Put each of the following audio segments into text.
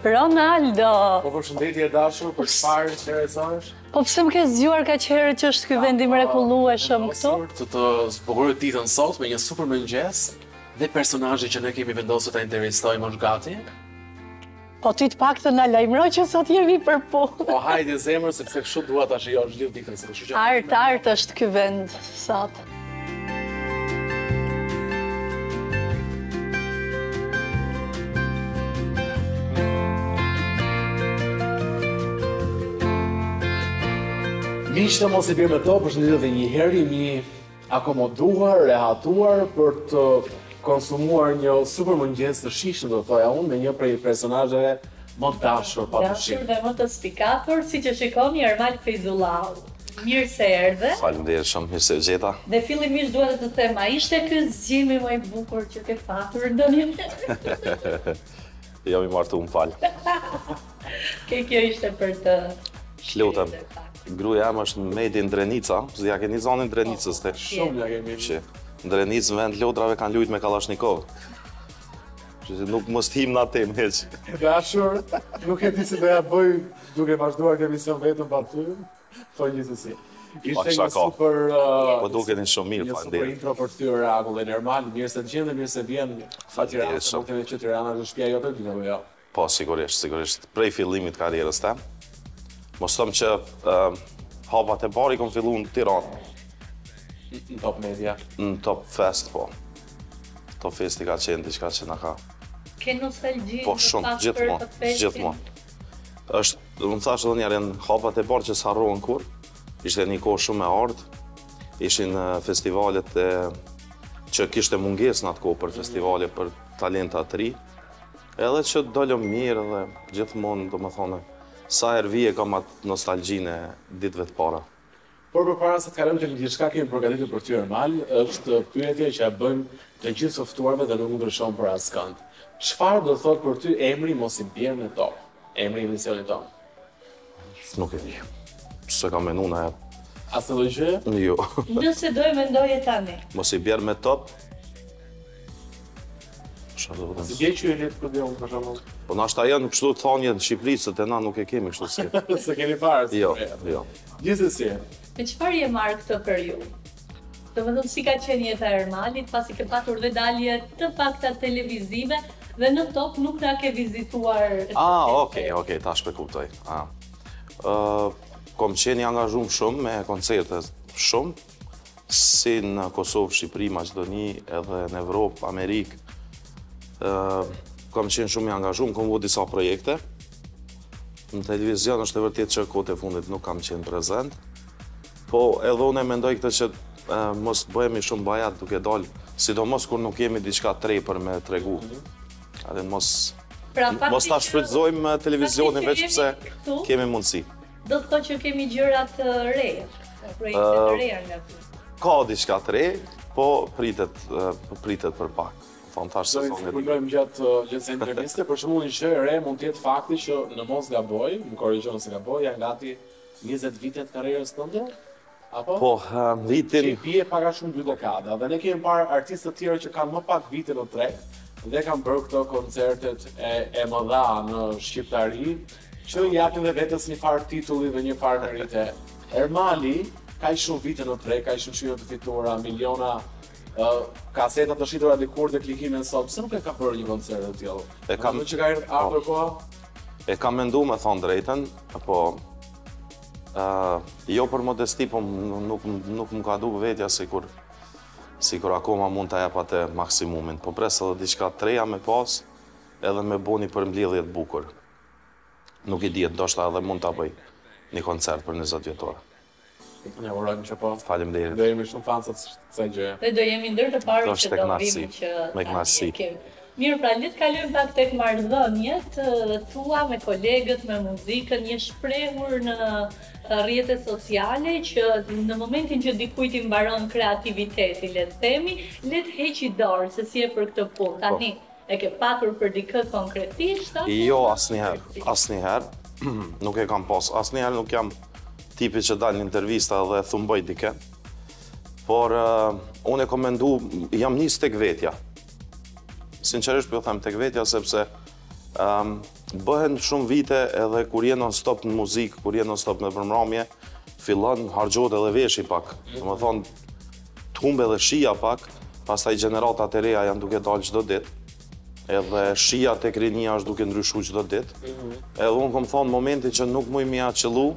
Ronaldo! Po përshëndetje dashur, për çfarë interesohesh? Po pse më ke zgjuar kaq herë që është ky vend i mrekullueshëm këtu? Të zbukuroj ditën sot me një super mëngjes dhe personazhi që ne kemi vendosur ta interesojmë është gati. Po ti të paktën na lajmëroj që sot jemi për punë. Po hajde zemër sepse kështu dua ta shijosh gjithë ditën sot. Kështu që Art është ky vend sot. miqtë mos i bjerë me to, përshëndetje edhe një herë, jemi akomoduar, rehatuar për të konsumuar një super mëngjes të shijshëm, do thoja unë, me një prej personazheve më dashur patyshim. Dashur dhe më të spikatur, siç e shikoni, Ermal Feyzullahu. Mirë se erdhe. Faleminderit shumë, mirë se u gjeta. Dhe fillimisht dua të them, a ishte ky zgjimi më i bukur që ke patur ndonjëherë? Jam i martu, më fal. Kjo ishte për të Lutem. Gruaja jam është Medi në Drenica, se ja keni zonin Drenicës te. Shumë ja kemi. Që në Drenicë në vend lodrave kanë lujt me Kalashnikov. Që nuk mos him në atë hiç. Dashur, nuk e di si do ja bëj duke vazhduar këtë emision vetëm pa ty. Po gjithsesi. Ishte një super po dukeni shumë mirë, faleminderit. Një super faleminderit. intro për ty Ragull Ermal, mirë se të gjendë, mirë se vjen. Faleminderit shumë. Nuk të që Tirana është shtëpia jote ti apo jo? Po sigurisht, prej fillimit të karrierës tem. Mos thëm që hapat e parë i kom fillu në Tiranë. Në Top Media. Në Top Fest, po. Top Fest i ka qenë diçka që na ka. Ke nostalgji? Po shumë, gjithmonë. Më thash edhe njerën, hapat e parë që s'harrohen kur. Ishte një kohë shumë e ardhë. Ishin festivalet që kishte mungesë në atë kohë për festivale për talenta të ri. Edhe që dolëm mirë dhe gjithmonë, do më thone, sa herë vije kam atë nostalgjinë e ditëve të para. Por përpara se të kalojmë tek diçka kemi përgatitur për ty Ermal, është pyetja që ja bëjmë të gjithë të ftuarve dhe nuk ndryshon për askënd. Çfarë do thotë për ty emri Mos i bjerë me to? Emri i emisionit tonë. Nuk e di. Se kam menu në Asë do gjë? Jo. Nëse do e mendoje tani. Mos i bjerë me top. Si bje që e letë për djohën për shumë? Po nashta janë kështu të thonje në Shqipëri, se të na nuk e kemi kështu si. Se keni farë? Jo. Gjithsesi. Me çfarë je marrë këtë periudhë? Domethënë si ka qenë jeta e Ermalit, pasi ke patur dhe dalje të pakta televizive dhe në Top nuk na ke vizituar. Okej, tash e kuptoj. Kom qenë i angazhuar shumë me koncerte shumë, si në Kosovë, Shqipëri, Maqedoni, edhe në Evropë, Amerikë. Kam qenë shumë i angazhuar, kam vënë disa projekte. Në televizion është e vërtetë që kohët e fundit nuk kam qenë prezent. Po edhe unë mendoj këtë që mos bëhemi shumë bajat duke dalë, sidomos kur nuk kemi diçka tepër me tregu. Atë mos ta shfrytëzojmë televizionin veç pse kemi mundësi. Do të thotë që kemi gjëra të reja, projekte të reja nga ty. Ka diçka të re, po pritet për pak. Fantash se zonë. Do të gjatë interviste, për shembull një gjë e re mund të jetë fakti që në mos gaboj, më korrigjon nëse gaboj, janë gati 20 vite të karrierës tënde? Apo? Po, vitin... Që bie pak a shumë 2 dekada, dhe ne kemi parë artistë të tjerë që kanë më pak vite në treg, dhe kanë bërë këto koncertet e mëdha në shqiptari, që japin dhe vetës një farë titulli dhe një farë merite. Ermali ka shumë vite në treg, ka shumë shije të fituara, miliona kaseta të shitura dikur dhe klikime sot, pse nuk e ka bërë një koncert të tillë? Që ka ardhur koha? E kam menduar me thon drejtën, po jo për modesti, po nuk më ka duke vetja sikur akoma mund ta jap atë maksimumin, po pres edhe diçka të reja me pas, edhe me bëni për mbledhje të bukur. Nuk i dihet, ndoshta edhe mund ta bëj një koncert për 20 vjetor. Ne urojmë që po. Faleminderit. Do jemi shumë fansat kësaj gjëje. Dhe do jemi ndër të parë që do vim që me kënaqësi. Mirë, pra le të kalojmë pak tek marrëdhëniet tua me kolegët, me muzikën, je shprehur në rrjetet sociale që në momentin që dikujt i mbaron kreativiteti, le të themi, le të heqi dorë se si e për këtë punë. Tani e ke patur për dikë konkretisht? Jo, asnjëherë. Nuk e kam pas. Asnjëherë nuk jam tipi që dalë në intervista dhe thumboj dike. Por unë e kom mendu, jam nis tek vetja. Sinqerisht po them tek vetja sepse bëhen shumë vite edhe kur je non-stop në muzikë, kur je non-stop në përmramje, fillon harxhohet edhe veshi pak. Domethënë, të humbe edhe shija pak, pastaj gjeneratat e reja janë duke dalë çdo ditë. Edhe shija tek rinia është duke ndryshuar çdo ditë. Edhe unë kam thonë momenti që nuk muj mja qëllu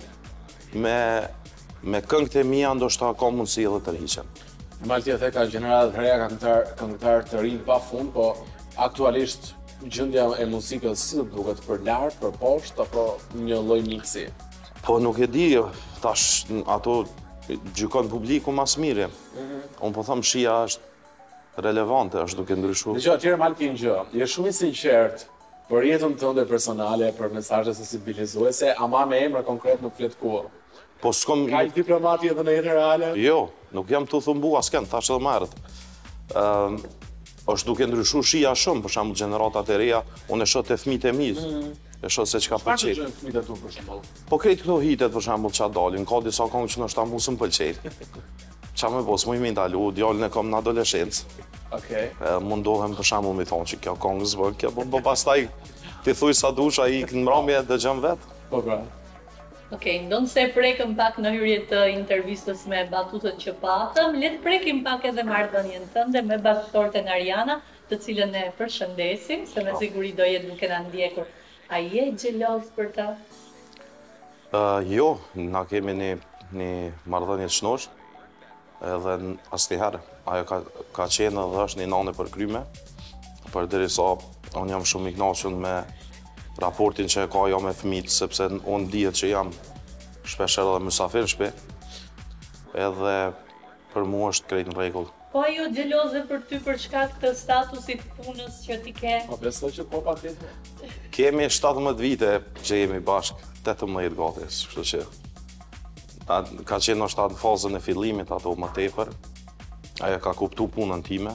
me këngët e mia ndoshta ka mundësi edhe të rriqen. Malti e the ka gjeneratat e reja, këngëtar të rinj pa fund, po aktualisht gjendja e muzikës si duket për lart, për poshtë apo një lloj miksi? Po nuk e di, tash ato gjykon publiku mas mire. Unë po them shija është relevante, është duke ndryshuar. Dgjoj, atëherë Malti një gjë, je shumë i sinqert për jetën tënde personale, për mesazhe sensibilizuese, ama me emra konkret nuk flet kurrë. Po s'kom... Ka i diplomati edhe në jetën reale? Jo, nuk jam të thumbu asken, thash edhe më herët. Është duke ndryshuar shija shumë, për shembull gjeneratat e reja, unë e shoh te fëmijët e mi, e shoh se çka pëlqej. Çfarë fëmijët e tu për shembull? Po krejt këto hitet për shembull ç'a dalin, ka disa këngë që ndoshta mua s'm pëlqejnë. Ç'a më bos, më i ndalu, djalin e kam në adoleshencë. Okej. Mundohem për shembull mi thonë që kjo këngë s'bën, kjo po pastaj ti thuj sa dush ai në mbrëmje dëgjon vet. Po pra. Okej, ndonë se prekëm pak në hyrje të intervistës me batutën që patëm, le të prekim pak edhe marrëdhënien tënde me bashkëtorten Ariana, të cilën e përshëndesim, se me siguri do jetë duke na ndjekur. A je xheloz për ta? Jo, na kemi një marrëdhënie të shnosh, edhe asnjëherë. Ajo ka qenë dhe është një nanë përkryme, përderisa unë jam shumë i kënaqur me raportin që e ka jo me fëmijët, sepse unë dihet që jam shpeshherë edhe mysafir në shtëpi, edhe për mua është krejt në rregull. Po ajo xheloze për ty për shkak të statusit punës që ti ke? Po besoj që po patjetër. Kemi 17 vite që jemi bashkë, 18 gati, kështu që ka qenë ndoshta në fazën e fillimit ato më tepër. Ajo ka kuptuar punën time.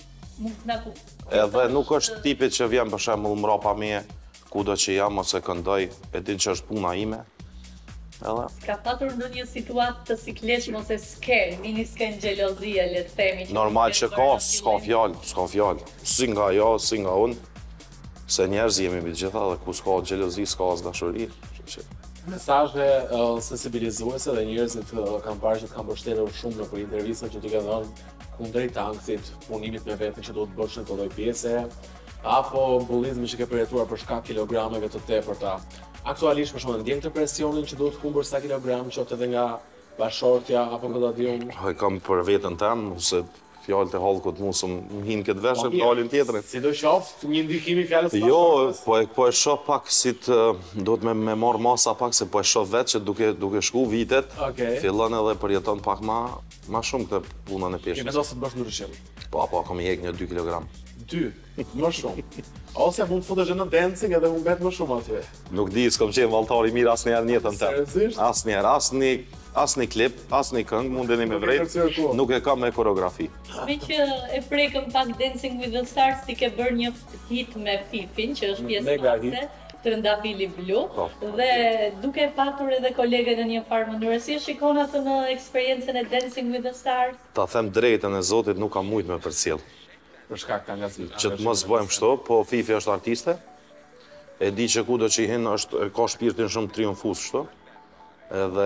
Edhe nuk është tipi që vjen për shembull mbrapa mie kudo që jam ose këndoj, e din që është puna ime. Edhe ka patur ndonjë situatë të sikletshme ose sken, mini sken xhelozie, le të themi. Normal që ka, s'ka fjalë. Si nga jo, si nga unë. Se njerëz jemi mbi të gjitha dhe ku s'ka xhelozi, s'ka as dashuri. Mesazhe sensibilizuese dhe njerëzit kanë parë që të kanë mbështetur shumë në për intervista që ti ke dhënë kundrejt tanksit, punimit me veten që duhet bësh në çdo lloj pjese, apo bullizmi që ke përjetuar për shkak kilogrameve të tepërta. Aktualisht për shkak ndjen të presionin që duhet humbur sa kilogram, qoftë edhe nga bashortja apo nga diun. E kam për veten tem, se fjalët e hallkut mua më hin këtë veshë për dalin tjetrin. Sidoqoftë, një ndikim i fjalës së Jo, po e shoh pak si të duhet me marr masa pak se po e shoh vetë që duke shku vitet, fillon edhe përjeton pak ma shumë këtë punën e peshës. Ke vendosur të bësh ndryshim? Po, kam i hek një 2 kg. 2, më shumë. Ose mund të futesh në dancing edhe mund bet më shumë atje. Nuk di, s'kam qenë valltar i mirë asnjëherë në jetën time. Seriozisht? Asnjëherë, asnjë klip, asnjë këngë mundeni me vrejt, nuk e kam me koreografi. Me që e prekëm pak Dancing with the Stars, ti ke bërë një hit me Fifin, që është pjesë pase, Trëndafili Blu, dhe duke patur edhe kolegen në një farë mënyrë, si e shikon atë në eksperiencën e Dancing with the Stars? Ta them drejtën e Zotit, nuk kam mujt me përcjell. Për shkak të angazhimit. Që të mos bëjmë kështu, po Fifi është artiste. E di që kudo që i hin ka shpirtin shumë triumfues kështu. Edhe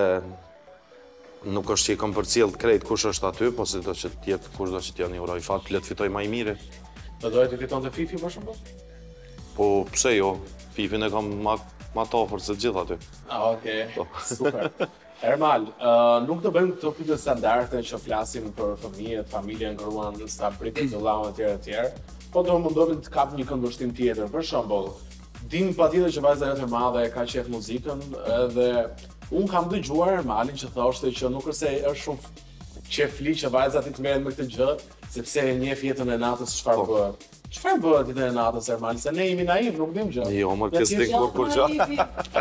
nuk është që i kam përcjell krejt kush është aty, po si do që të jetë kush do që të janë i uroj fat, le të fitoj më i miri. Do doje të fitonte Fifi për shembull? Po pse jo? Fifin e kam ma të ofër se gjithë aty. Okej. Super. Ermal, nuk do bëjmë këto pyetje standarde që flasim për fëmijët, familjen, gruan, stabriket, vëllaun etj. Po do mundohemi të kap një këndvështrim tjetër. Për shembull, dim patjetër që vajza jote e madhe ka qef muzikën, edhe un kam dëgjuar Ermalin që thoshte që nuk është se është shumë qefli që vajza ti të merret me këtë gjë, sepse e njeh jetën e natës çfarë bëhet. Çfarë bëhet ditën e natës, Ermal? Se ne jemi naiv, nuk dim gjë. Jo, më kësë dik kur gjë.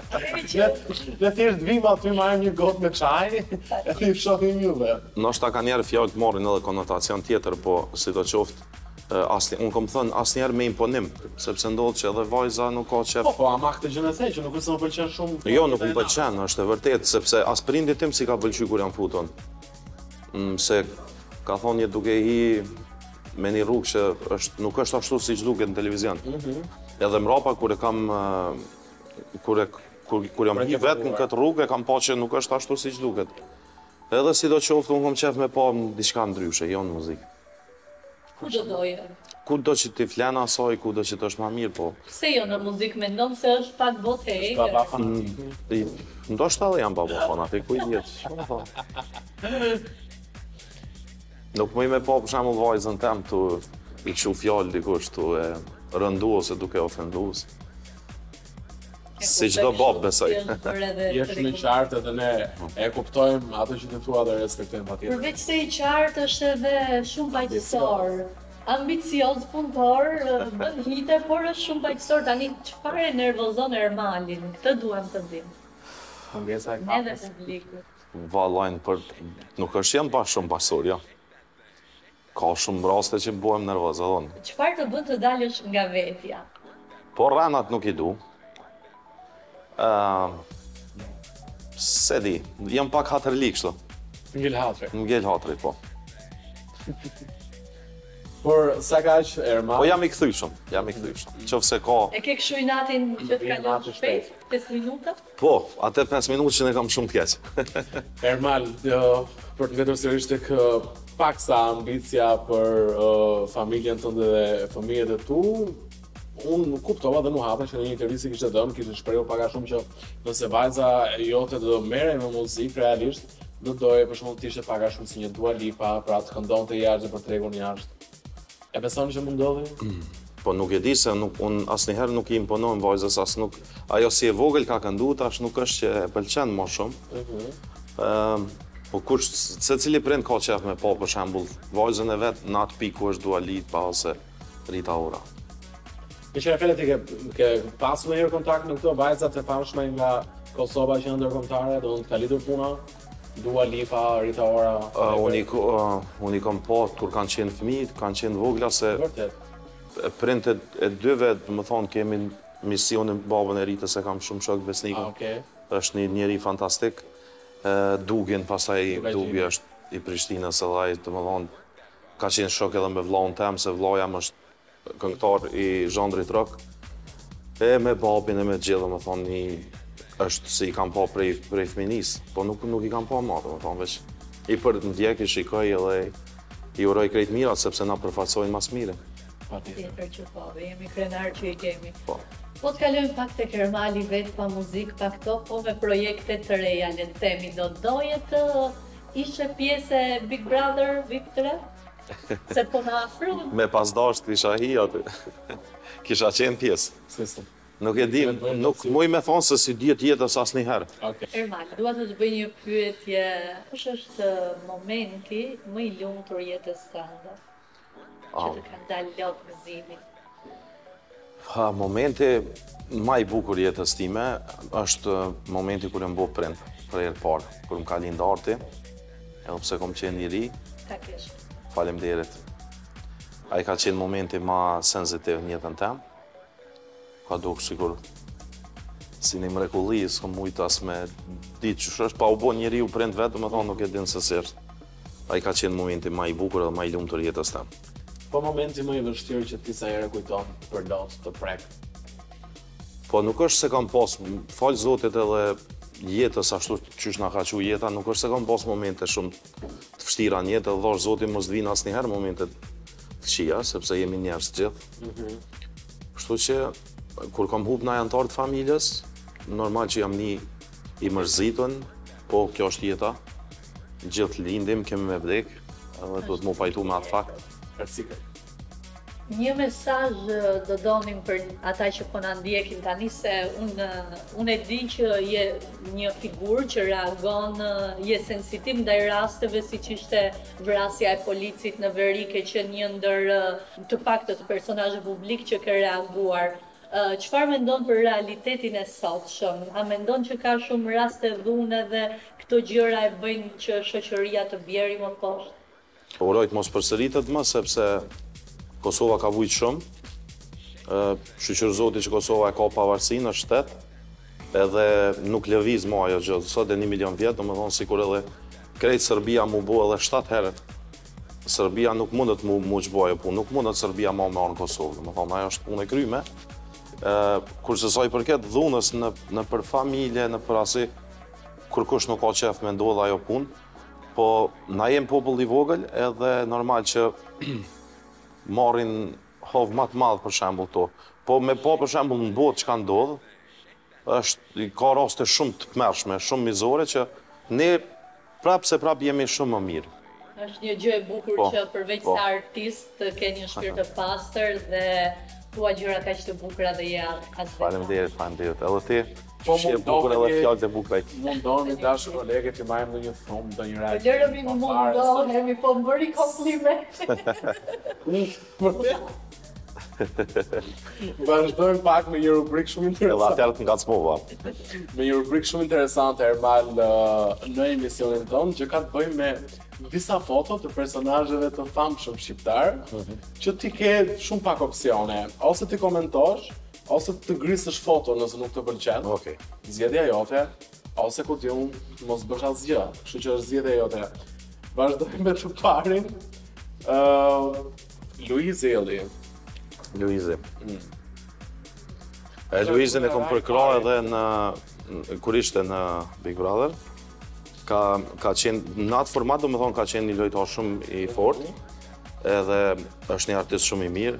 Ne thjesht vim aty, marrim një gotë me çaj, e i shohim juve. Ndoshta ka njerë fjalë të marrin edhe konotacion tjetër, po sidoqoftë, unë kom thënë asnjëherë me imponim, sepse ndodh që edhe vajza nuk ka qef. Po, ama këtë gjë e the që nuk është se më pëlqen shumë. Jo, nuk më pëlqen, është e vërtetë, sepse as prindit tim si ka pëlqyer kur jam futur. Se ka thonë duke i me një rrugë që nuk është ashtu si që duket në televizion. Edhe mrapa kur e kam kur jam hi vetë në këtë rrugë, e kam pa që nuk është ashtu si që duket. Edhe si do qoftë, unë kom qef me pa diçka ndryshe, jo në muzikë. Ku do doje? Ku do që ti flen asoj, ku do që të është ma mirë, po. Pse jo në muzikë mendon se është pak botë e Ka egër? pa fanatik. Ndoshta edhe jam baba fanatik, ku i vjetë. Nuk më i me pa për shembull vajzën tem të i këshu fjallë dikush të e rëndu ose duke ofendu. Si çdo bab besoj. Je shumë i qartë edhe ne e kuptojmë ato që të thua dhe respektojmë patjetër. Përveç se i qartë është edhe shumë bajqësor, ambicioz punëtor, bën hite, por është shumë bajqësor. Tani çfarë e nervozon Ermalin? Këtë duhem të dim. Pengesa e Ne dhe kapës. publiku. Vallajnë për nuk është jam bashkë shumë bashkësor, ja. Ka shumë raste që bëhem nervoz edhe unë. Çfarë të bën të dalësh nga vetja? Po rranat nuk i du. Se di, jam pak hatërli kështu. Ngel hatre. Ngel hatri, po. Por sa kaq Ermal. Po jam i kthyshëm, jam i kthyshëm. Qofse ka, E ke kështu i natin që të kalon natin shpejt, 5 minuta? po, atë 5 minutë që ne kam shumë të keq. Ermal, për të vetur sërish tek pak sa ambicia për familjen tënde dhe fëmijët e tu, unë nuk kuptova dhe nuk hapa që në një intervistë kishte dhënë, kishte shprehur pak a shumë që nëse vajza jote do merrej me muzikë realisht, do doje për shembull të ishte pak a shumë si një Dua Lipa, pra të këndonte jashtë për tregun jashtë. E beson që mund ndodhi? Po nuk e di se unë asnjëherë nuk i imponohem vajzës, as nuk, ajo si e vogël ka këndu, tash nuk është që e pëlqen më shumë. Po kush, secili prind ka qef me pa për shembull vajzën e vet në atë pikë ku është Dua Lipa ose Rita Ora. Me qëra fele ti ke pasur ndonjëherë kontakt me këto vajzat e famshme nga Kosova që janë ndërkombëtare, do të ka lidhur puna? Dua Lipa, Rita Ora. Unë i kam pa kur kanë qenë fëmijë, kanë qenë vogla se Vërtet. prindët e dyve, do të thonë kemi misionin babën e Ritës, e kam shumë shok besnikun. Okej. Është një njeri fantastik. Dugin, pastaj Dugi është i Prishtinës edhe ai, do të thonë, ka qenë shok edhe me vllahun tem, se vllau jam është këngëtar i zhandrit rock. E me babin e me gjithë, do të thonë, është si i kam pa prej fëminis, po nuk i kam pa ma, do të thonë, veç i për të ndjek, i shikoj edhe i uroj krejt mirat, sepse na përfaqësojnë mas mire. Tjetër që po, dhe jemi krenar që i kemi. Po. Po të kalojmë pak tek Ermali vetë pa muzikë, pa këto, po me projekte të reja, le të themi, do doje të ishe pjesë e Big Brother VIP 3? Se po na afrohen. Me pas dasht kisha hi aty, kisha qenë pjesë. Sistem. Nuk e di, nuk muj me thonë se si djetë jetës asnjëherë. Okej. Ermal, dua të të bëj një pyetje, kush është momenti më i lumtur jetës tënde? Që të kanë dalë lot gëzimi. Momenti ma i bukur jetës time është momenti kur e mbo prind, për herë parë, kur më ka lind arti, edhe pse kom qenë i ri, Ka kesh. faleminderit. Ai ka qenë momenti ma sensitiv në jetën tem. Ka duk sikur si një mrekulli, s'kom mujtë as me ditë që është, pa u bo njeri u prind vetë, me thonë nuk e dinë se si është. Ai ka qenë momenti ma i bukur edhe ma i lumtur jetës tem. Po momenti më i vështirë që ti sa herë kujton për lot të prek. Po nuk është se kam pas, falë Zotit edhe jetës ashtu qysh na ka qu jeta, nuk është se kam pas momente shumë të vështira në jetë, edhe dhash Zotit mos t'vinë asnjëherë momente të këqija, sepse jemi njerëz të gjithë. Kështu që kur kam hub në antar të familjes, normal që jam një i mërzitun, po kjo është jeta. Gjithë lindim kemi me vdek, edhe duhet mu pajtu me atë fakt. Rëcikër. Një mesazh do donim për ata që po na ndjekin tani, se unë e di që je një figurë që reagon, je sensitiv ndaj rasteve siç ishte vrasja e policit në Verike, që një ndër të paktën personazhe publik që ka reaguar. Çfarë mendon për realitetin e sotshëm? A mendon që ka shumë raste dhune dhe këto gjëra e bëjnë që shoqëria të bjerë më poshtë? Uroj të mos përsëritet më, sepse Kosova ka vujt shumë. Shqyqër Zoti që Kosova e ka pavarësinë në shtet, edhe nuk lëviz më ajo gjë. Sot e 1 milion vjetë, domethënë sikur edhe krejt Serbia mu bo edhe 7 herë. Serbia nuk mundet mu çbo ajo punë, nuk mundet Serbia më marrë në Kosovë. Domethënë ajo është punë e kryme. Kurse sa i përket dhunës në për familje, në për asi, kur kush nuk ka qef me ndodha ajo punë, po na jem popull i vogël edhe normal që marrin hov më të madh për shembull to. Po me po për shembull në botë çka ndodh, ka raste shumë të tmerrshme, shumë mizore që ne prap jemi shumë më mirë. Është një gjë e bukur që përveç se artist ke një shpirt të pastër dhe thua gjëra kaq të bukura dhe je as vetë. Faleminderit. Edhe ti je bukur edhe fjalët e bukura. Mundoni dashur kolege të marrim ndonjë thumë, ndonjë reagim. Lërëmi më mundohemi, po më bëri kompliment. Vazhdojmë pak me një rubrikë shumë Edhe interesante. atëherë të ngacmova. Me një rubrikë shumë interesante Ermal në emisionin tonë që ka të bëjë me disa foto të personazheve të famshëm shqiptar që ti ke shumë pak opsione, ose ti komentosh, ose të grisësh foto nëse nuk të pëlqen. Okej. Zgjedhja jote, ose ku ti unë mos bësh asgjë, kështu që është zgjedhja jote. Vazhdojmë me të parin. Luizi. Luizin e kom përkrah edhe kur ishte në Big Brother. Ka qenë, në atë format do më thonë ka qenë një lojtar shumë i fortë, edhe është një artist shumë i mirë.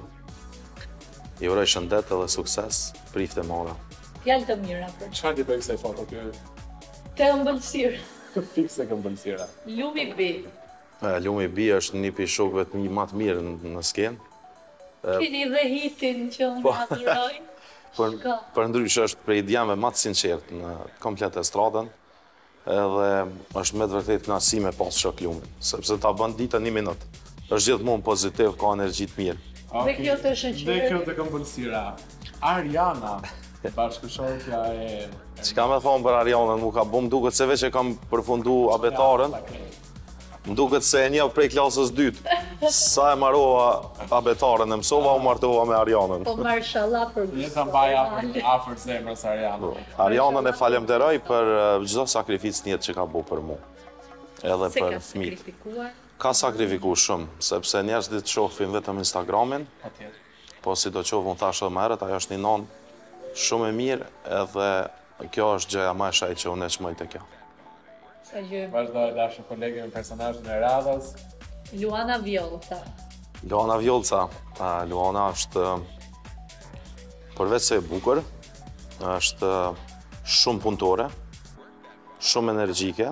I uroj shëndet edhe sukses, prifte mora. Fjalë të mira për Çfarë ti bëj kësaj foto ty? të ëmbëlsirë. Fikse këmbëlsira. Lumi B. Lumi B është një pi shokëve të më të mirë në skenë. Keni dhe hitin që unë adhuroj. Për ndryshë është prej djamëve më të sinqertë në komplet estradën, edhe është me të vërtet kënaqësi me pas shok Lumin, sepse ta bën ditën 1 minutë. Është gjithmonë pozitiv, ka energji të mirë. Dhe kjo të shëqyre. Dhe kjo të këmbëlsira. Ariana, bashkëshortja e... Çka me thonë për Arianën, mu ka bu më duket se veç e kam përfundu abetarën, më duket se e një prej klasës 2. Sa e marrova abetarën e mësova, u martova me Arianën. Po marshallah për Një të mbaj afër zemrës Ariana. Arianën e falemderoj për çdo sakrificë në jetë që ka bu për mu. Edhe se për ka fëmijët. sakrifikuar. Ka sakrifiku shumë, sepse njerëzit të shohin vetëm Instagramin, Patjetër. po si do qovë unë thashë edhe më herët, ajo është një nonë shumë e mirë edhe kjo është gjëja më e shaj që unë e çmoj te kjo. Sa gjë. Vazhdoj dashur kolege me personazhin e radhës. Luana Vjolca. Luana Vjolca, Luana është përveç se e bukur, është shumë punëtore, shumë energjike.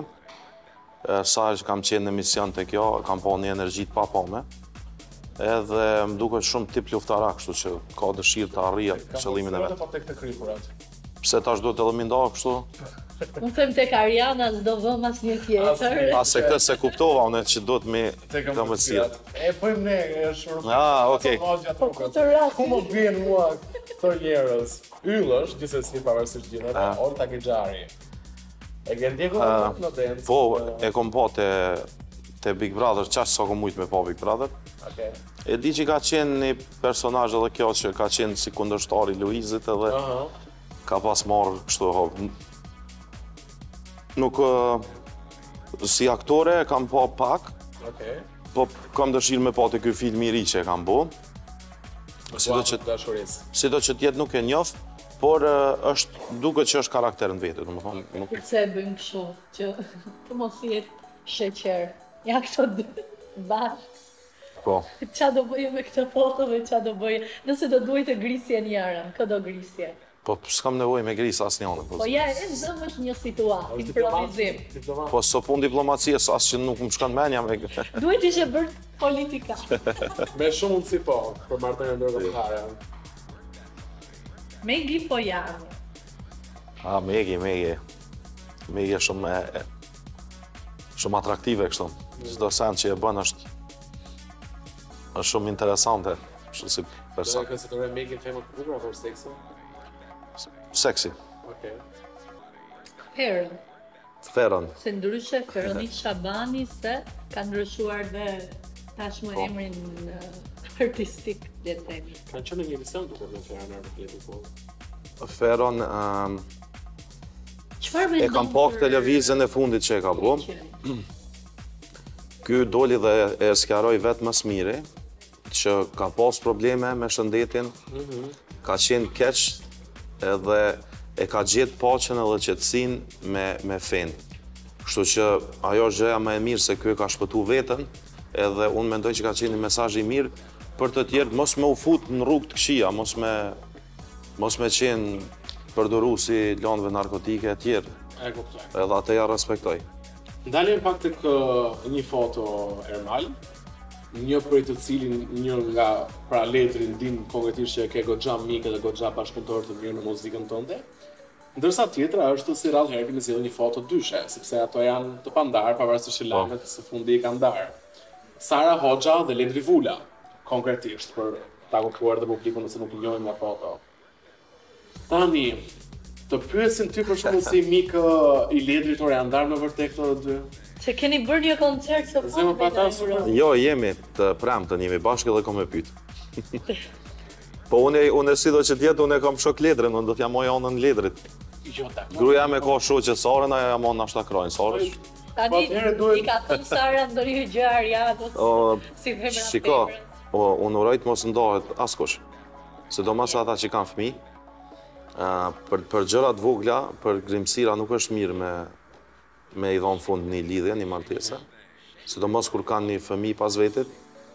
Sa që kam qenë në mision të kjo, kam po një energji të papame, edhe më duket shumë tip luftara, kështu që ka dëshirë të arrija qëllimin e vetë. Po tek të kripurat. Pse tash duhet edhe më ndohë kështu? Unë them tek Ariana s'do vëm as një tjetër. Se këtë se kuptova unë që duhet me Tek këmbëlsirë. E bëjmë ne, është shumë. Okej. Këtë rast. Ku më vjen mua këto njerëz? Yllësh, gjithsesi pavarësisht gjithave, Olta Gixhari. E ke ndjekur në dance? Po, e kom po te Big Brother, qash sa kom mujt me po Big Brother. Okej. E di që ka qenë një personazh edhe kjo që ka qenë si kundërshtari Luizit edhe ka pas marrë kështu nuk si aktore kam po pak, Okej. po kam dëshirë me po të ky film i ri që e kam bo. Sido që tjetë nuk e njoh, por është duket që është karakter në vetë, domethënë nuk Përse e bëjmë kështu, që të mos jetë sheqer. Ja këto dy bashkë. po. Qa do bëje me këtë foto dhe qa do bëje? Nëse do duhet të grisje njerën, kë do grisje? Po s'kam nevojë me gris asnjënë. Po ja, e zëmë është një situatë, improvizim. Po so pun diplomacie as që nuk më shkon menja me. Duhet ishe bërë politika. Me shumë mundësi po, për marrëdhënie ndërkombëtare. Megi po janë. Megi. Megi është shumë atraktive kështu. Çdo send që e bën është shumë interesante, kështu si person. Do të konsideroj Megin femër të bukur apo seksi? Seksi. Okej. Ferën. Se ndryshe Feronit Shabani se ka ndryshuar dhe tashmë emrin artistik le të themi. Kanë qenë në një emision duke në Ferën Arbëtleti po. Feron Çfarë mendon? e kam pak televizën e fundit që e ka bu. Ky doli dhe e sqaroi vetë më së miri që ka pas probleme me shëndetin, ka qenë keq edhe e ka gjetë paqen edhe qetësinë me fenë. Kështu që ajo është gjëja më e mirë se ky ka shpëtu veten, edhe unë mendoj që ka qenë një mesazh i mirë për të tjerë, mos me u fut në rrugë të këqija, mos me qenë përdoruesi i lëndëve narkotike e tjerë. E kuptoj. Edhe atë ja respektoj. Ndalim pak tek një foto Ermal, një prej të cilin një nga pra letrin din konkretisht që ke goxha mikë dhe goxha bashkëpunëtor të mirë në muzikën tënde. Ndërsa tjetra është si rrallë herë kemi sjellë një foto dyshe, sepse ato janë të pandarë pavarësisht që lajmet së fundi i kanë ndarë. Sara Hoxha dhe Ledri Vula, konkretisht, për ta kuptuar dhe publikun nëse nuk i njohin nga foto. Tani, të pyesin ty për shembull si mik i Ledrit, or janë ndarë me vërtet këto dy? Se keni bërë një koncert së Zemë pa ta Jo, jemi të premtën, jemi bashkë dhe kom e pyet. Po unë si do që tjetë, unë e kam shok Ledrin, unë do t'ja moj anën Ledrit. Jo, dakor. Gruja me ka shoqe Sarën, ajo ja mon nashta krojnë Sarës. Tani, i ka thënë Sara ndonjë gjë Arianës, si femra Shiko, femra. unë urojt mos ndohet askush. Sidomos ata që kanë fëmijë, për gjërat vogla, për grimësira nuk është mirë me i dhonë fund një lidhje, një martese. Sidomos kur kanë një fëmijë pas vetit.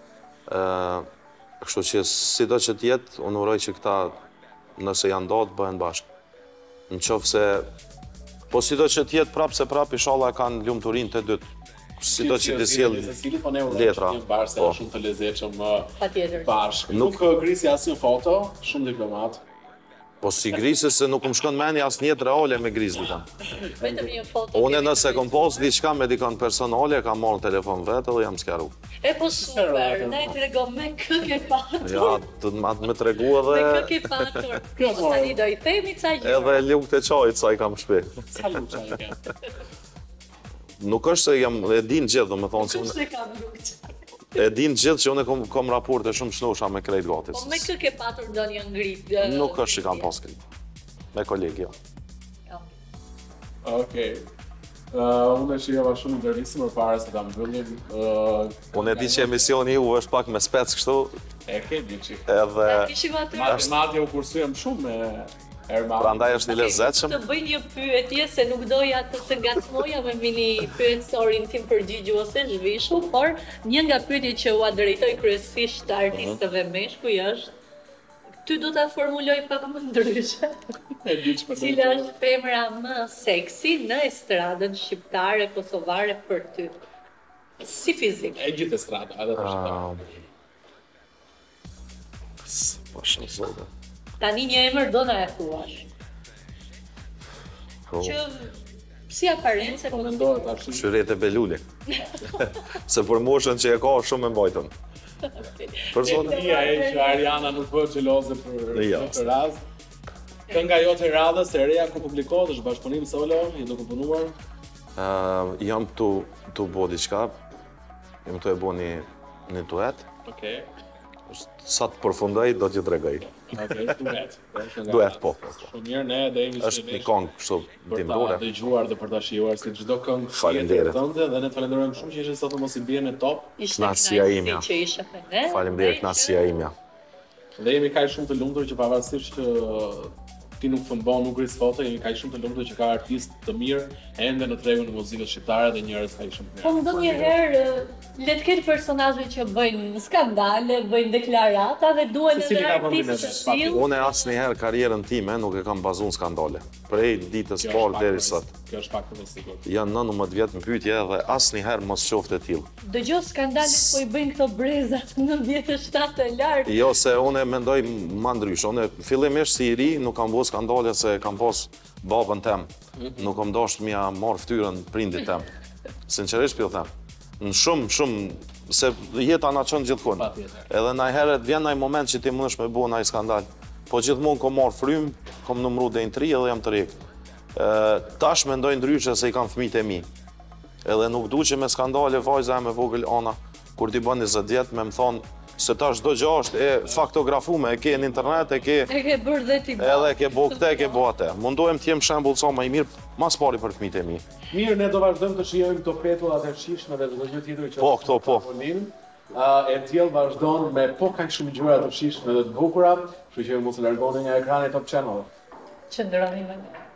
Kështu që sido që tjetë, unë uroj që këta nëse janë do të bëhen bashkë. Në qofë se, po sido që tjetë prapë se prapë inshallah e kanë lumëturin të dytë. Sido që të sjellë letra. Një bashkë se shumë të lezetshëm Patjetër. bashkë. Nuk grisi asnjë foto, shumë diplomat. Po si grisë se nuk më shkon meni asë njetë reale me grisë dikon. Vetëm një foto. Unë nëse kom pos diçka me dikon personale, kam marrë telefon vetë dhe jam skeru. E po super, ne të rego me kë ke patur. Ja, të me tregu Me kë edhe... ke patur. Tani do i themi ca gjë. Edhe lukët e qajit sa i kam shpi. Salut çaj ke. Nuk është se jam, e din gjithë, do me thonë se Kush unë... e ka lukë? E din gjithë që unë kom raporte shumë shnusha me krejt gati. Po me kë ke patur ndonjë ngrit? Nuk është që kam pas krejt. Me kolegë, jo. Okej. Unë e shijeva shumë interesim për para se ta mbyllim. Unë e di që emisioni ju është pak me spec kështu, E ke diçi. edhe... Kishim atë. Madje u kursujem shumë me Ermal. Prandaj është i lezetshëm. Të bëj një pyetje se nuk doja të ngacmoja me mini pyetësorin tim përgjigjuese zhvishu, por një nga pyetjet që ua drejtoj kryesisht artistëve meshkuj është ty do ta formuloj pak më ndryshe. E di çfarë. Cila është femra më seksi në estradën shqiptare kosovare për ty? Si fizik? E gjithë estrada, edhe të shkëta. Po shumë zote. Tani një emër do na e thuash. Po, Që si aparencë Po mendohet tash. Shyrete Beluli. Se për moshën që e ka shumë e mbajtën. Për zonë. Dia e që Ariana nuk bëhet xheloze për Jo. këtë rast. Kënga jote e radhës e reja ku publikohet është bashkëpunim solo, je duke punuar. Jam tu bo diçka, jam tu e bo një duet. Okej. Sa të përfundoj, do t'ju tregoj. Okej, duhet. Duet, po. Shumë mirë, ne dhe jemi Është një kongë kështu për ta dimrore. dëgjuar dhe për ta shijuar si çdo këngë Faleminderit. tënde dhe ne të falenderojmë shumë që ishe sot mos i bie në top. Ishte Knaqësia kënaqësi imja. që ishe me ne. Faleminderit, knaqësia imja. Dhe jemi kaq shumë të lumtur që pavarësisht që ti nuk fëmbon, nuk gris foto, jemi kaq shumë të lumtur që ka artistë të mirë ende në tregun e muzikës shqiptare dhe njerëz kaq shumë të Po mirë. ndonjëherë le të ketë personazhe që bëjnë skandale, bëjnë deklarata dhe duhen Se cili edhe ka vendin e artistë vet, të tillë. Unë asnjëherë karrierën time nuk e kam bazuar në skandale. Prej ditës Kjo parë është deri pak sot. Kjo është pak të sigurt. Janë 19 vjet në pyetje dhe asnjëherë mos qofte e tillë. Dëgjoj skandalet po i bëjnë këto brezat në 97 e lartë. Jo, se unë mendoj ma ndryshë. Unë fillimisht si i ri nuk kam bërë skandale se kam pas babën tem. Nuk kam dashur mja marr fytyrën prindit tem. Sinqerisht po them. Në shumë se jeta na çon gjithkund. Patjetër. Edhe ndajherë vjen ndaj moment që ti mundesh me bëu ndaj skandal. Po gjithmonë kom marr frym, kom numru deri në 3 edhe jam të rrik. Tash mendoj ndryshe se i kam fëmijët e mi. Edhe nuk duqe me skandale vajza e me vogël Ana, kur ti bën 20 vjet me më thonë se tash çdo gjë është e faktografume, e ke në internet, e ke E ke bërë dhe ti. edhe ke bo këtë, e ke bo atë. Mundohem të jem shembull sa më i mirë, mas pari për fëmijët e mi. Mirë, ne do vazhdojmë të shijojmë këto petullat e shishme dhe çdo gjë tjetër që Po, këto po. E tjellë vazhdon me po kaq shumë gjëra të shishme dhe të bukura, kështu që mos u largoni nga ekrani Top Channel. qëndroni me ne.